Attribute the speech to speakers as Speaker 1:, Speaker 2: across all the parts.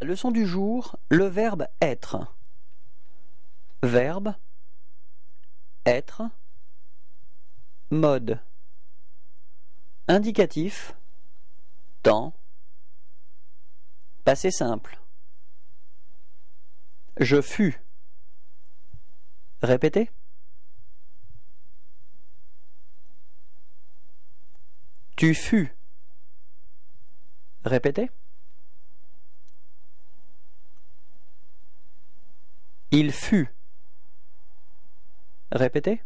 Speaker 1: leçon du jour, le verbe être. Verbe, être, mode. Indicatif, temps, passé simple. Je fus. Répétez. Tu fus. Répétez. Il fut. Répétez.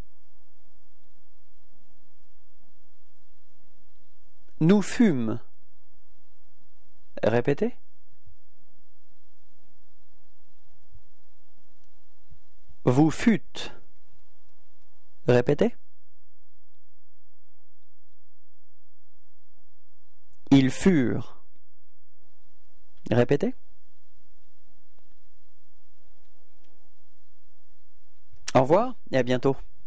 Speaker 1: Nous fûmes. Répétez. Vous fûtes. Répétez. Ils furent. Répétez. Au revoir et à bientôt.